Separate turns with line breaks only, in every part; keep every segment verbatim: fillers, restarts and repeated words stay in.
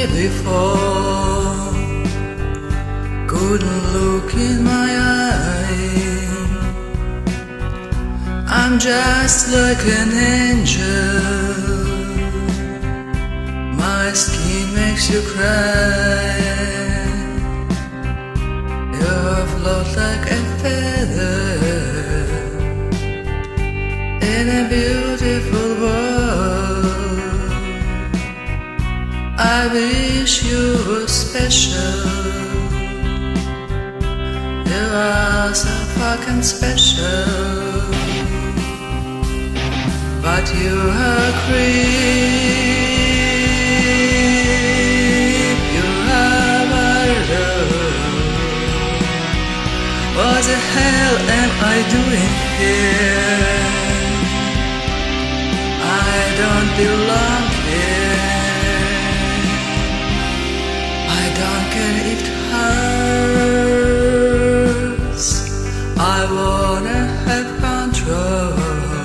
before. Couldn't look in my eye. I'm just like an angel. My skin makes you cry. You're float like a feather in a beautiful world. I wish you were special. You are so fucking special. But you are creep. You are weirdo. What the hell am I doing here? I don't belong here. I don't care if it hurts. I wanna have control.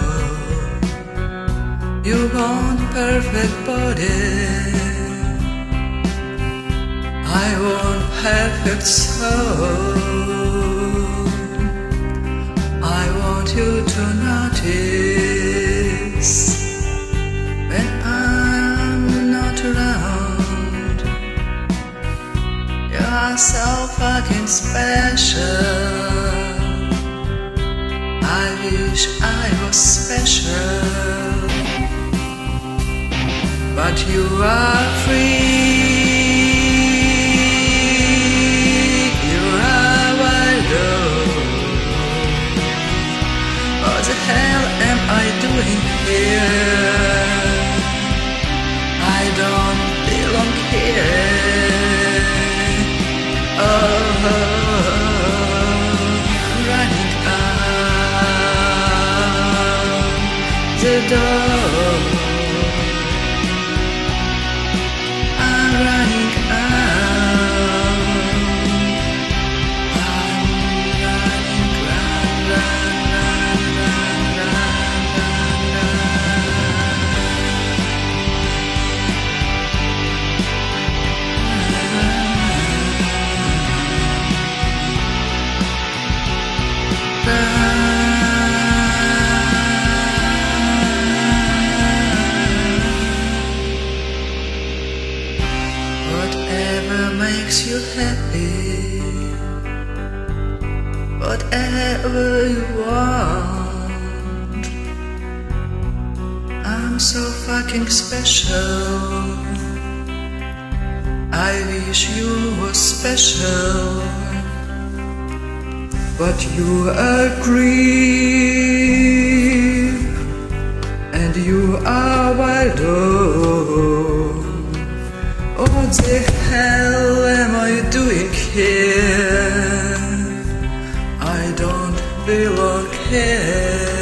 You want perfect body. I want perfect soul. I want you to notice when I'm not around. You are so fucking special. I wish I was special. But you are free. You are weirdo. What the hell am I doing here? I don't belong here. Oh, running out the door. Running out, I'm running, run, run, run, run, run, run, run, run. Whatever makes you happy, whatever you want. I'm so fucking special. I wish you were special. But you are creep, and you are weirdo. What the hell am I doing here? I don't belong here.